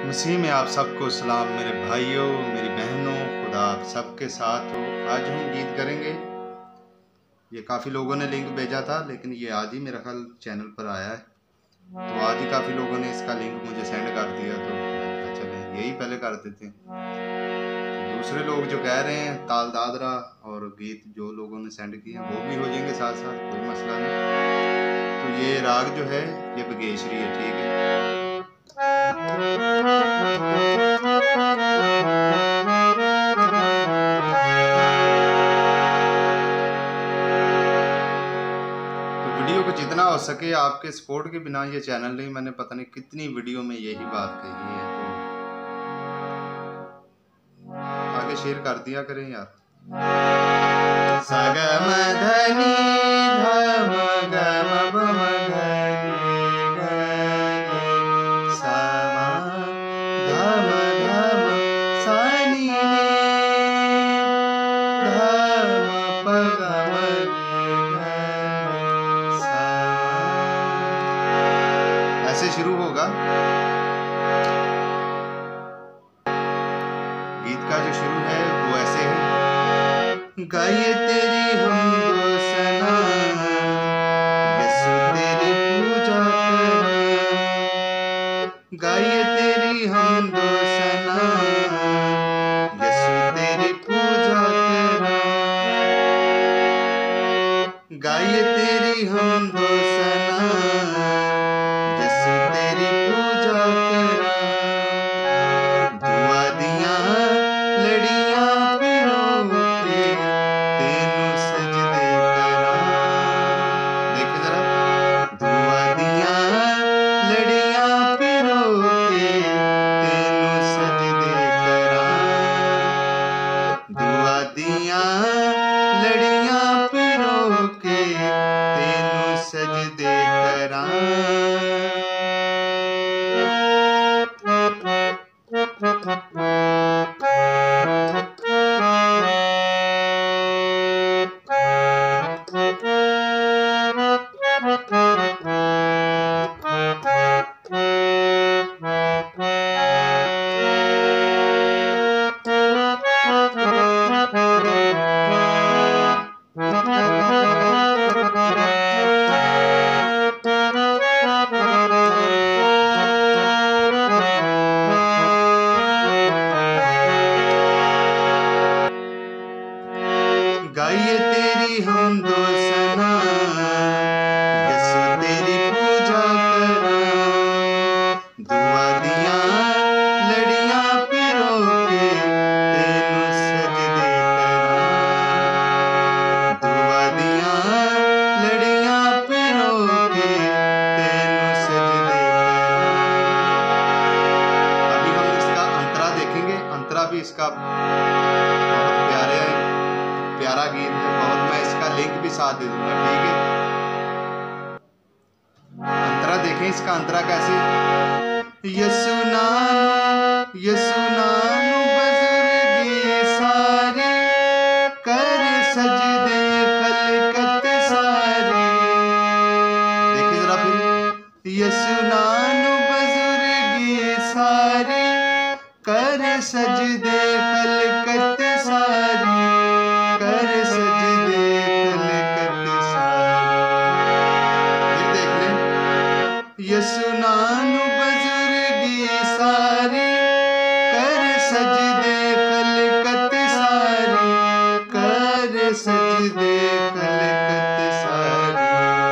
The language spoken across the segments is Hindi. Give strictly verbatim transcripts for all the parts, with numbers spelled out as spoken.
मसीह में आप सबको सलाम मेरे भाइयों, मेरी बहनों, खुदा आप सबके साथ हो। आज हम गीत करेंगे। ये काफ़ी लोगों ने लिंक भेजा था, लेकिन ये आज ही मेरा ख्याल चैनल पर आया है, तो आज ही काफ़ी लोगों ने इसका लिंक मुझे सेंड कर दिया, तो मैंने कहा चले यही पहले कर देते हैं। तो दूसरे लोग जो कह रहे हैं ताल दादरा और गीत जो लोगों ने सेंड किए हैं वो भी हो जाएंगे साथ साथ, कोई मसला नहीं। तो ये राग जो है ये बगेश्वरी है, ठीक है। वीडियो को जितना हो सके आपके सपोर्ट के बिना ये चैनल नहीं, मैंने पता नहीं कितनी वीडियो में यही बात कही है, तो आगे शेयर कर दिया करें यार। सगम धनी धम गम बम समा धम धम सनी धम पगम ऐसे शुरू होगा। गीत का जो शुरू है वो ऐसे है। गाये तेरी हमदो सना यसु तेरी पूजा करा, गाये तेरी हमदो सना यसु तेरी पूजा करा, गाये तेरी हमदो सना यसु तेरी पूजा करा, दुआ दिया लड़ियां पिरो के तेनू सजदे करा। देखो जरा, दुआ दिया लड़ियां पिरो के तेनू सजदे करा, दुआ दिया लड़ियां पिरो के तेनू सजदे करा। गाइए तेरी हमदो सना यसु तेरी पूजा करा, दुआ दिया लड़ियां पिरो के तेनू सजदे करा, दुआ दिया लड़ियां पिरो के तेनू सजदे करा। अभी हम इसका अंतरा देखेंगे। अंतरा भी इसका बहुत प्यारे प्यारा गीत है बहुत। मैं इसका लिंक भी साथ दे दूंगा, ठीक है। अंतरा देखें इसका अंतरा कैसे। यसु नानु यसु नानु बुजुर्गी सारी कर सजदे खलकत सारी। देखिए जरा फिर, यसु नानु बुजुर्गी सारी कर सजदे खलकत सारी, कर सजदे खलकत सारी। फिर देख लें, यसु नानु बुजुर्गी सारी कर सजदे खलकत सारी, कर सजदे खलकत सारी।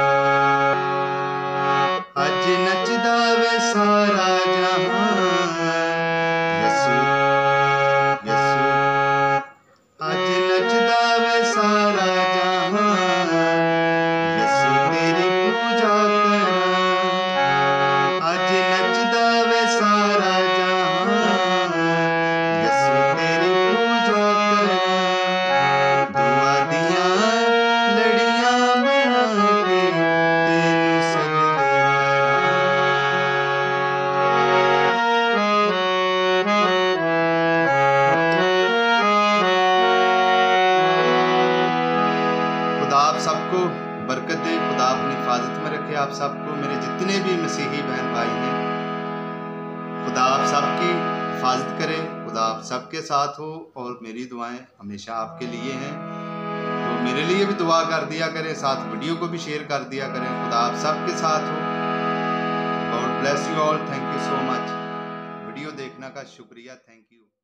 अज नचदा वे सारा जहां यसु यसु, अज नचदा वे सारा जहां यसु तेरी पूजा करा, अज नचदा वे सारा जहां यसु तेरी पूजा करा, दुआ दिया लड़ियां बना के तेनू सजदे आप सबको बरकत दे, खुदा अपनी हिफाजत में रखे आप सबको। मेरे जितने भी मसीही बहन भाई हैं खुदा आप सबकी हिफाजत करे, खुदा आप सबके साथ हो और मेरी दुआएं हमेशा आपके लिए हैं। तो मेरे लिए भी दुआ कर दिया करें, साथ वीडियो को भी शेयर कर दिया करें। खुदा आप सबके साथ हो। God bless you all. Thank you so much. Video देखने का शुक्रिया। Thank you.